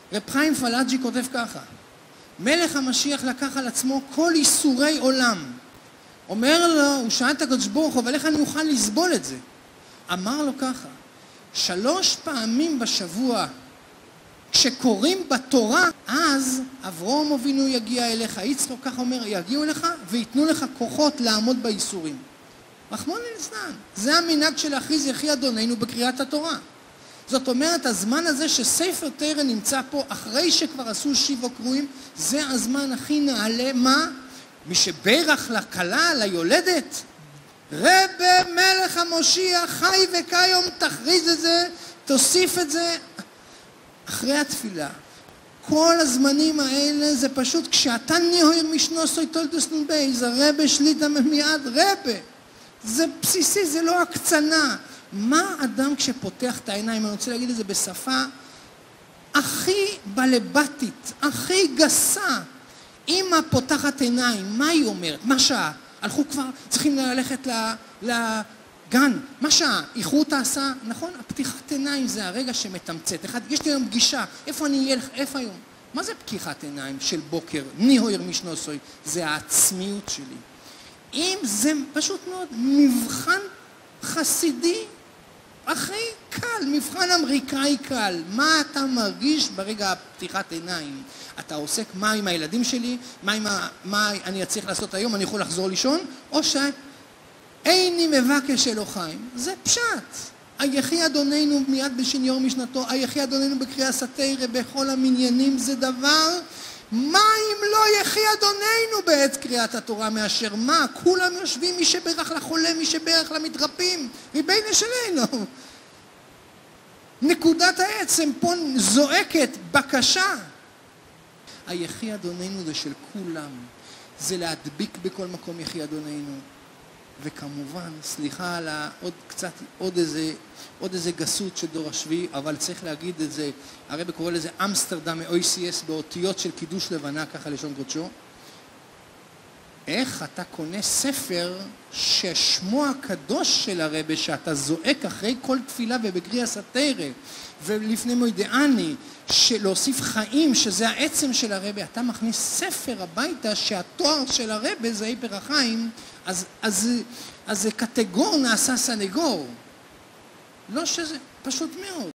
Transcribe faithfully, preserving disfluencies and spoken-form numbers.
רב חיים פלאג'י כותב ככה, מלך המשיח לקח על עצמו כל איסורי עולם. אומר לו, הוא שאל את הקדוש ברוך הוא, אבל איך אני אוכל לסבול את זה? אמר לו ככה, שלוש פעמים בשבוע, כשקוראים בתורה, אז אברהם אבינו יגיע אליך, יצחק כך אומר, יגיעו אליך ויתנו לך כוחות לעמוד באיסורים. רחמנא ליצלן, זה המנהג של להכריז יחי אדוננו בקריאת התורה. זאת אומרת, הזמן הזה שספר תורה נמצא פה, אחרי שכבר עשו שבעה קרואים, זה הזמן הכי נעלה, מה? מי שברך לכלה, ליולדת, רבי מלך המושיע, חי וכיום, תכריז את זה, תוסיף את זה, אחרי התפילה. כל הזמנים האלה זה פשוט, כשאתה ניהויר משנוסוי תולדוס נ"ב, זה רבי שליטה מיד רבי. זה בסיסי, זה לא הקצנה. מה אדם כשפותח את העיניים, אני רוצה להגיד את זה בשפה הכי בלבטית, הכי גסה, אמא פותחת עיניים, מה היא אומרת? מה שעה? הלכו כבר, צריכים ללכת לגן, מה שעה? איחרו את ההסעה? נכון, הפתיחת עיניים זה הרגע שמתמצת. אחד, יש לי היום פגישה, איפה אני אהיה, איפה היום? מה זה פתיחת עיניים של בוקר? ניהויר משנוסוי, זה העצמיות שלי. אם זה פשוט מאוד מבחן חסידי, הכי קל, מבחן אמריקאי קל. מה אתה מרגיש ברגע הפתיחת עיניים? אתה עוסק מה עם הילדים שלי? מה, עם ה... מה אני אצליח לעשות היום? אני יכול לחזור לישון? או שאיני מבקש אלוהים. זה פשט. היחי אדוננו מיד בשניור משנתו, היחי אדוננו בקריאה סתירה בכל המניינים, זה דבר, מה אם לא יחי אדוננו בעת קריאת התורה מאשר מה? כולם יושבים, מי שברך לחולה, מי שברך למתרפים, ריבונו שלנו. נקודת העצם פה זועקת בקשה. היחי אדוננו זה של כולם, זה להדביק בכל מקום יחי אדוננו. וכמובן, סליחה על עוד קצת, עוד איזה, עוד איזה גסות של דור השביעי, אבל צריך להגיד את זה, הרב קורא לזה אמסטרדם מ-או אי סי אס באותיות של קידוש לבנה, ככה לשון קודשו. איך אתה קונה ספר ששמו הקדוש של הרב, שאתה זועק אחרי כל תפילה ובקריאה סתירה, ולפני מוידעני, להוסיף חיים, שזה העצם של הרב, אתה מכניס ספר הביתה שהתואר של הרב זה היפר החיים, אז, אז, אז זה קטגור נעשה סנגור. לא שזה, פשוט מאוד.